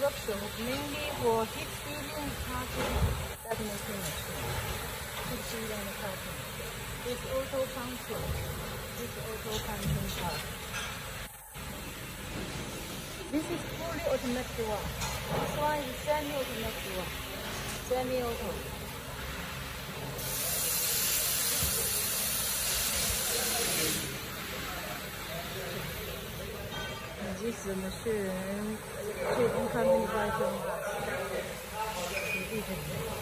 workshop mainly for heat sealing carton bag making machine. Heat sealing carton. This auto punching. This auto punching part. This is fully automatic one. This one is semi-automatic one. Semi-auto. This machine 最近看那个什么，